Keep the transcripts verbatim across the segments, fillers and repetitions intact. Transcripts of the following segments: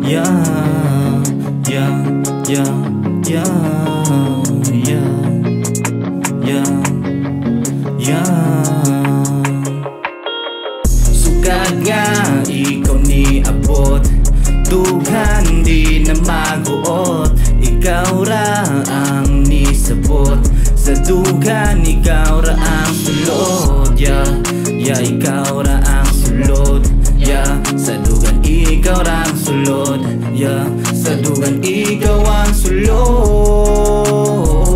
yeah, yeah, yeah, yeah, yeah, yeah, yeah. Sugad nga ikaw ni abot, dughan di na maguot. Ikaw ra ang nisabot, sa dughan ikaw ra ang sulod. Yeah, yeah, ikaw ra ang sulod. Yeah, sa dugan ikaw ra ang sulod. Yeah, sa dugan ikaw ang sulod.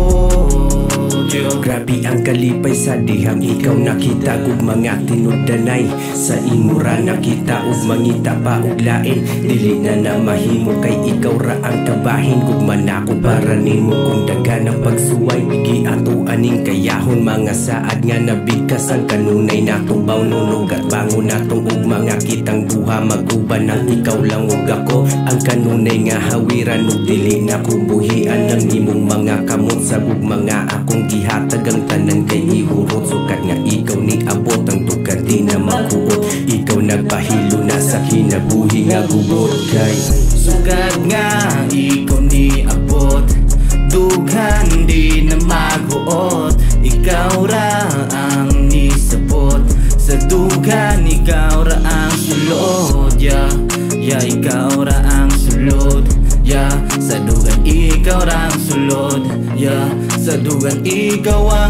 Grabe ang kalipay sa dihang ikaw nakita ug mga tinud-danay. Sa imura nakita ug mangita pa ug lain. Dili na na mahimo kay ikaw ra ang kabahin. Gugman ako para nimo kung daghan ang pagsuway. Giato aning kayahon mga saad nga nabigkas ang kanunay natubaw. Nunog at bango natong ug mga kitang duha maguban ang ikaw lang ug ako. Ang kanunay nga hawiran ug dili na kubuhian ang imong mga kamot sa ug mga akong gihatag ang tanan kay ihurot. Sukat nga ikaw ni abot ang tugan di na makuot. Ikaw nagpahilo na sa kinabuhi nga gubot kay sukat nga ikaw ni abot, dughan di na maguot. Ikaw ra ang nisabot, sa dughan ikaw ra ang sulod. Yeah, yeah, ikaw ra ang sulod. Yeah, sa dugan ikaw ra ang sulod. Yeah, sa dugan ikaw ang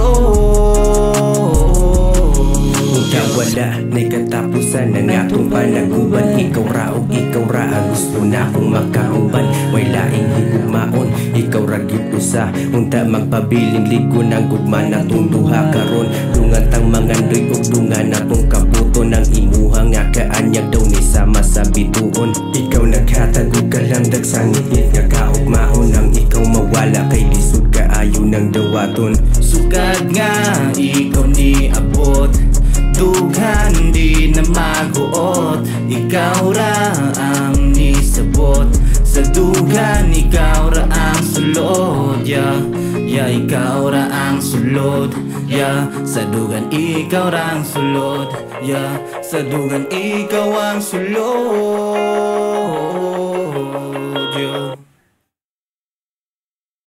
sulod. Ikaw wala na'y katapusan ng atong panaguban. Ikaw ra o ikaw ra ang gusto na akong makauban. Way laing higugmaon, ikaw ra gyud usa. Unta magpabiling ligo ng gugma na tong duha karon. Dungan tang mangandoy ug dungan natong kabuto ng imuha nga kaanyag daw ni sama sa bituon. Ikaw naghatag og kalamdag sa ngit nga kaugmaon. Ang ikaw mawala kay lisod kaayo ng dawaton. Sugad nga ikaw ni abot, dughan di na maguot. Ikaw ra ang nisabot, sa dughan ikaw ra ang sulod. Yeah, yeah, ikaw ra ang sulod. Yeah, sa dugan ikaw ra ang sulod. Yeah, sa dugan ikaw ang sulod.